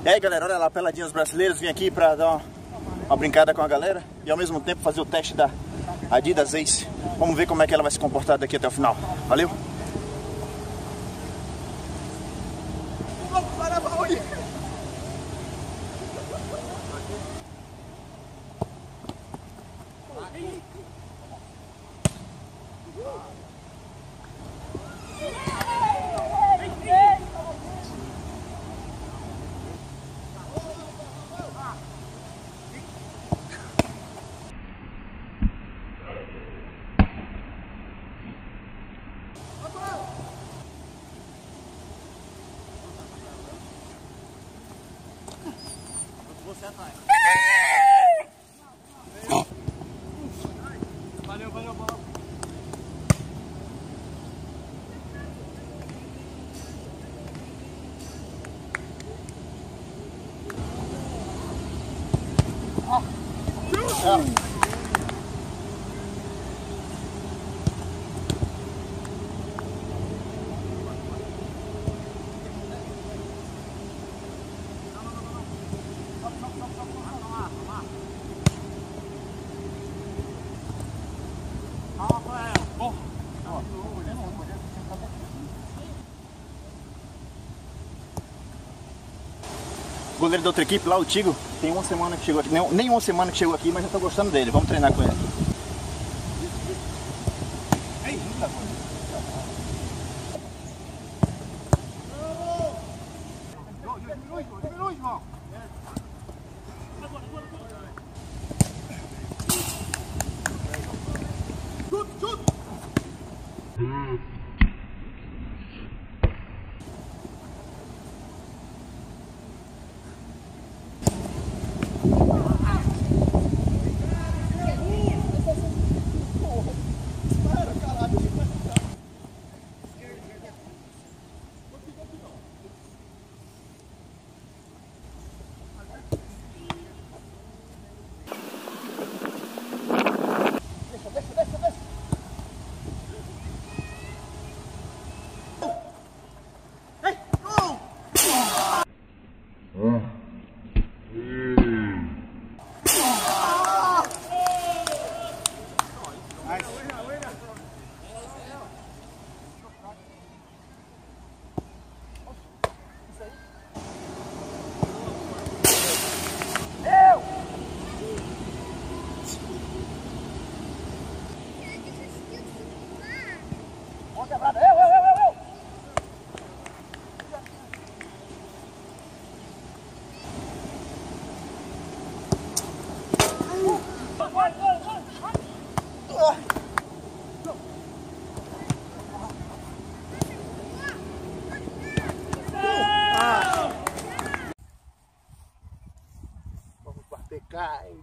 E aí galera, olha lá, Peladinhos Brasileiros, vim aqui pra dar uma brincada com a galera e ao mesmo tempo fazer o teste da Adidas Ace. Vamos ver como é que ela vai se comportar daqui até o final. Valeu? Você vai. Valeu, bola. O goleiro da outra equipe lá, o Tigo, tem uma semana que chegou aqui, nem uma semana que chegou aqui, mas eu tô gostando dele. Vamos treinar com ele. Vamos bater cai.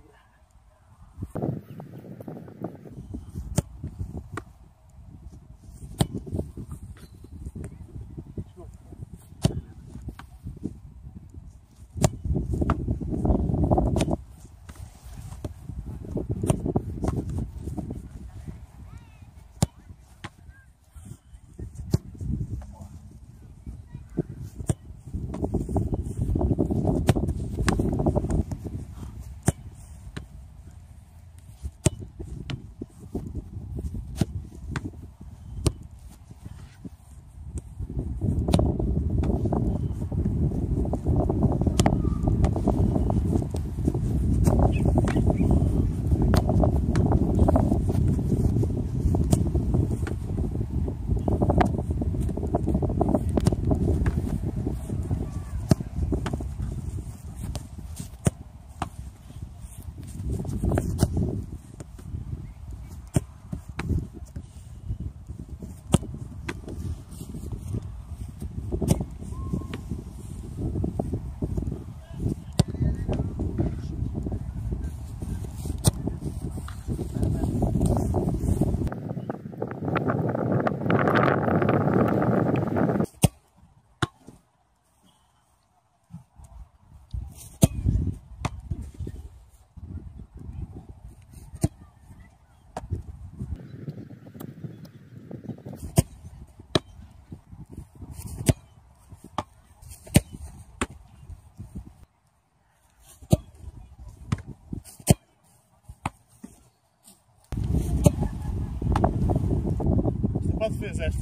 tu fizeste.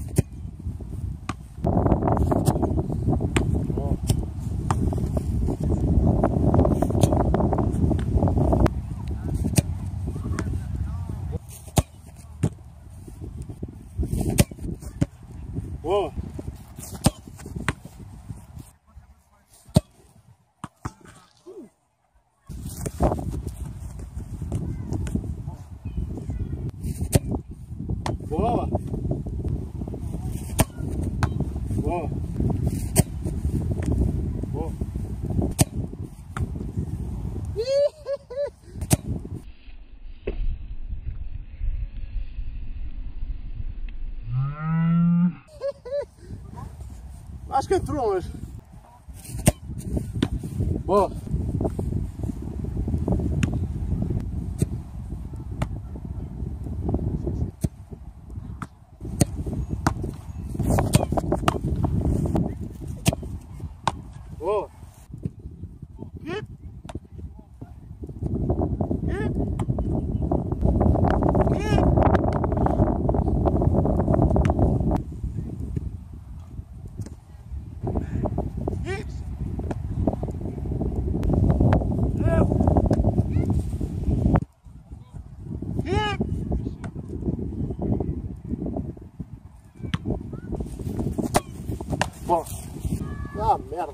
Boa. Boa. Boa. Boa. Acho que entrou, mas... Boa. Boa. Hip. Hip. Hip. Hip. Hip. Bom. Ah, merda.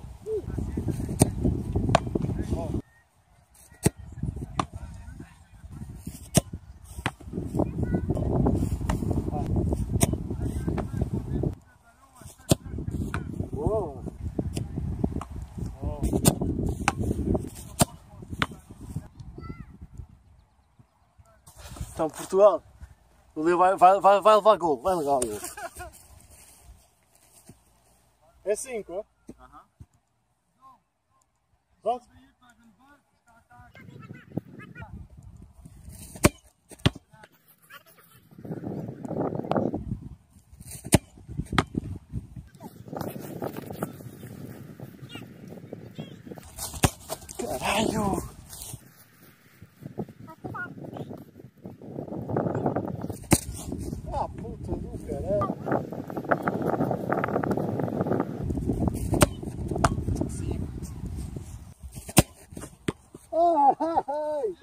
Então, Portugal, o Leo vai levar gol, vai levar gol. É 5, ó? Aham. Pronto? Caralho! Ah, puta do caralho! Ai!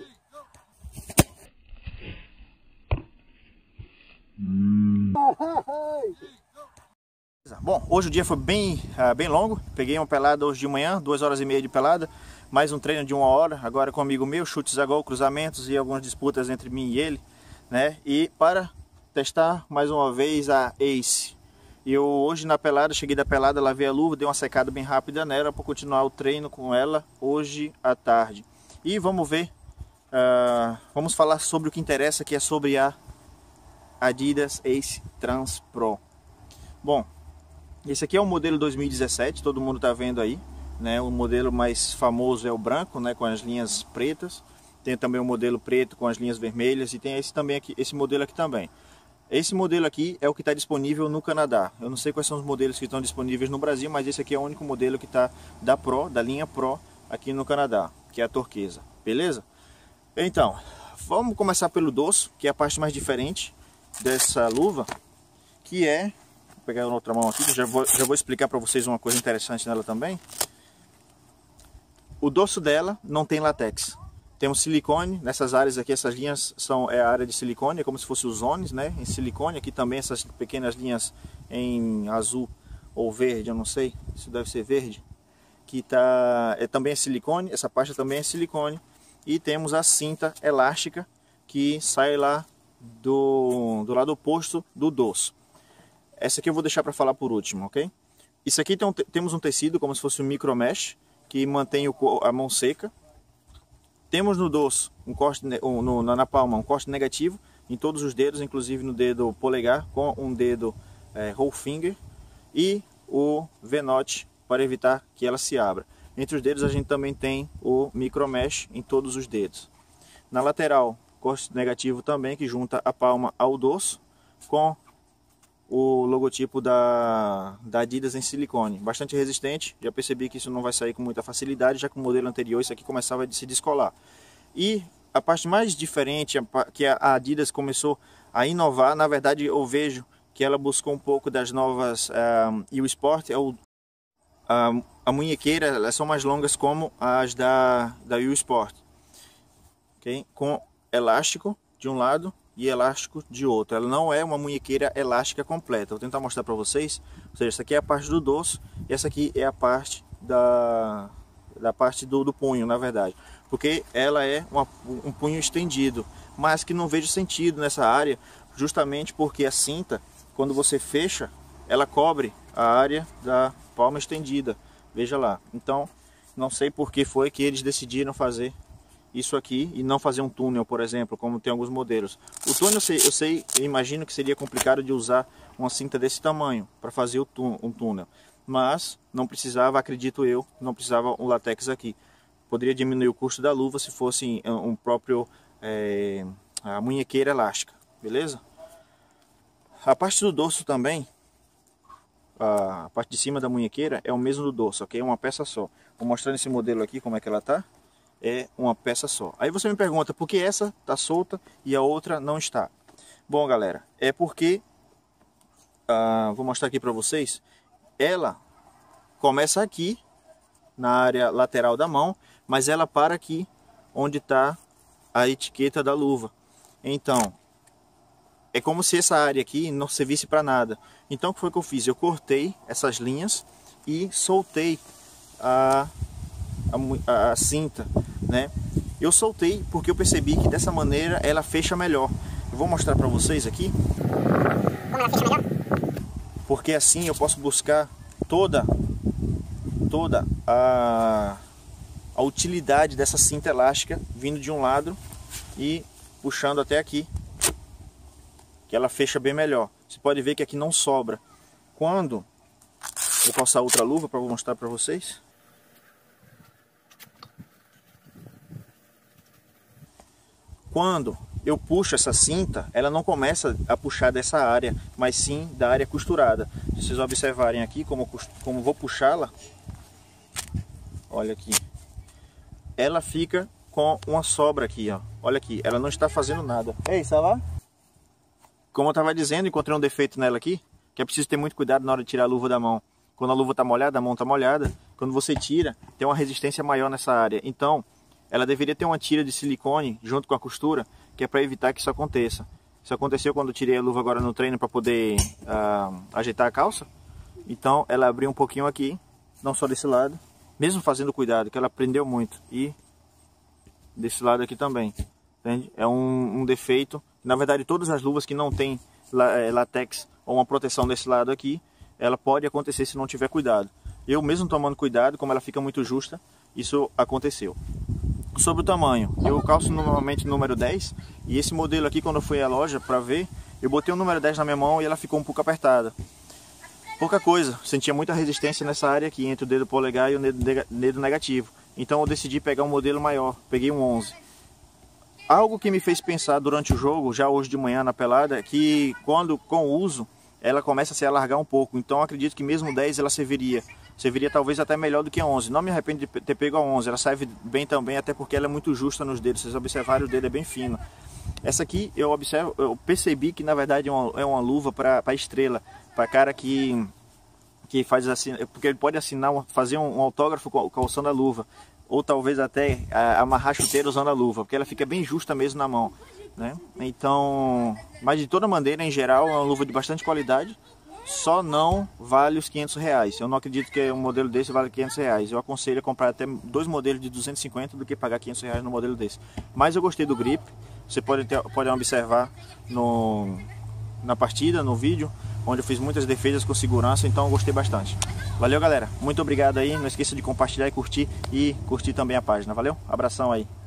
Bom, hoje o dia foi bem longo. Peguei uma pelada hoje de manhã, 2h30 de pelada, mais um treino de 1 hora, agora com um amigo meu, chutes a gol, cruzamentos e algumas disputas entre mim e ele, né? E para testar mais uma vez a Ace. Eu hoje na pelada, cheguei da pelada, lavei a luva, dei uma secada bem rápida nela para continuar o treino com ela hoje à tarde. E vamos ver, vamos falar sobre o que interessa, que é sobre a Adidas Ace Trans Pro. Bom, esse aqui é o modelo 2017, todo mundo está vendo aí, né? O modelo mais famoso é o branco, né? Com as linhas pretas. Tem também o modelo preto com as linhas vermelhas e tem esse também aqui, esse modelo aqui também. Esse modelo aqui é o que está disponível no Canadá. Eu não sei quais são os modelos que estão disponíveis no Brasil, mas esse aqui é o único modelo que está da linha Pro aqui no Canadá, que é a turquesa, beleza? Então, vamos começar pelo dorso, que é a parte mais diferente dessa luva, que é... Vou pegar na outra mão aqui, já vou explicar para vocês uma coisa interessante nela também. O dorso dela não tem látex. Temos silicone, nessas áreas aqui, essas linhas é a área de silicone, é como se fossem os zones, né? Em silicone, aqui também essas pequenas linhas em azul ou verde, eu não sei, isso deve ser verde, que também é silicone, essa parte também é silicone. E temos a cinta elástica que sai lá do lado oposto do dorso. Essa aqui eu vou deixar para falar por último, ok? Isso aqui temos um tecido como se fosse um micromesh que mantém a mão seca. Temos no dorso um corte, na palma um corte negativo em todos os dedos, inclusive no dedo polegar, com um dedo whole finger e o V-notch para evitar que ela se abra. Entre os dedos a gente também tem o micromesh em todos os dedos. Na lateral, corte negativo também que junta a palma ao dorso com o logotipo da Adidas em silicone, bastante resistente. Já percebi que isso não vai sair com muita facilidade, já que o modelo anterior isso aqui começava a se descolar. E a parte mais diferente que a Adidas começou a inovar, na verdade eu vejo que ela buscou um pouco das novas U Sport. A munhequeira, elas são mais longas como as da U Sport, okay? Com elástico de um lado e elástico de outro. Ela não é uma munhequeira elástica completa. Vou tentar mostrar para vocês. Ou seja, essa aqui é a parte do dorso e essa aqui é a parte da parte do punho, na verdade, porque ela é um punho estendido, mas que não vejo sentido nessa área, justamente porque a cinta, quando você fecha, ela cobre a área da palma estendida. Veja lá. Então, não sei por que foi que eles decidiram fazer isso aqui e não fazer um túnel, por exemplo, como tem alguns modelos. O túnel eu imagino que seria complicado de usar uma cinta desse tamanho para fazer um túnel, mas não precisava, acredito eu, não precisava um látex aqui. Poderia diminuir o custo da luva se fosse um próprio a munhequeira elástica, beleza? A parte do dorso também, a parte de cima da munhequeira é o mesmo do dorso, ok? É uma peça só. Vou mostrar nesse modelo aqui como é que ela tá. É uma peça só. Aí você me pergunta por que essa tá solta e a outra não está. Bom, galera, é porque vou mostrar aqui para vocês. Ela começa aqui na área lateral da mão, mas ela para aqui onde está a etiqueta da luva. Então é como se essa área aqui não servisse para nada. Então o que foi que eu fiz? Eu cortei essas linhas e soltei a cinta, né? Eu soltei porque eu percebi que dessa maneira ela fecha melhor. Eu vou mostrar para vocês aqui como ela fecha melhor, porque assim eu posso buscar toda a utilidade dessa cinta elástica vindo de um lado e puxando até aqui, que ela fecha bem melhor. Você pode ver que aqui não sobra. Quando vou passar outra luva para mostrar para vocês. Quando eu puxo essa cinta, ela não começa a puxar dessa área, mas sim da área costurada. Se vocês observarem aqui como vou puxá-la, olha aqui, ela fica com uma sobra aqui, ó. Olha aqui, ela não está fazendo nada. Ei, sai lá. Como eu estava dizendo, encontrei um defeito nela aqui, que é preciso ter muito cuidado na hora de tirar a luva da mão. Quando a luva está molhada, a mão está molhada, quando você tira, tem uma resistência maior nessa área. Então, ela deveria ter uma tira de silicone junto com a costura, que é para evitar que isso aconteça. Isso aconteceu quando eu tirei a luva agora no treino para poder ajeitar a calça. Então ela abriu um pouquinho aqui, não só desse lado, mesmo fazendo cuidado, que ela prendeu muito. E desse lado aqui também, entende? É um defeito. Na verdade, todas as luvas que não tem látex ou uma proteção desse lado aqui, ela pode acontecer se não tiver cuidado. Eu mesmo tomando cuidado, como ela fica muito justa, isso aconteceu. Sobre o tamanho, eu calço normalmente número 10, e esse modelo aqui, quando eu fui à loja para ver, eu botei o número 10 na minha mão e ela ficou um pouco apertada. Pouca coisa, sentia muita resistência nessa área aqui, entre o dedo polegar e o dedo negativo. Então eu decidi pegar um modelo maior, peguei um 11. Algo que me fez pensar durante o jogo, já hoje de manhã na pelada, é que quando com o uso, ela começa a se alargar um pouco. Então eu acredito que mesmo 10 ela serviria talvez até melhor do que a 11. Não me arrependo de ter pego a 11, ela serve bem também, até porque ela é muito justa nos dedos. Vocês observarem, o dedo é bem fino. Essa aqui eu percebi que na verdade é uma luva para estrela, para cara que faz assim, porque ele pode fazer um autógrafo calçando a luva, ou talvez até amarrar chuteira usando a luva, porque ela fica bem justa mesmo na mão, né? Então, mas de toda maneira, em geral, é uma luva de bastante qualidade. Só não vale os R$500. Eu não acredito que um modelo desse vale R$500. Eu aconselho a comprar até 2 modelos de 250 do que pagar R$500 no modelo desse. Mas eu gostei do grip. Você pode observar na partida, no vídeo, onde eu fiz muitas defesas com segurança. Então eu gostei bastante. Valeu, galera. Muito obrigado aí. Não esqueça de compartilhar e curtir também a página. Valeu? Abração aí.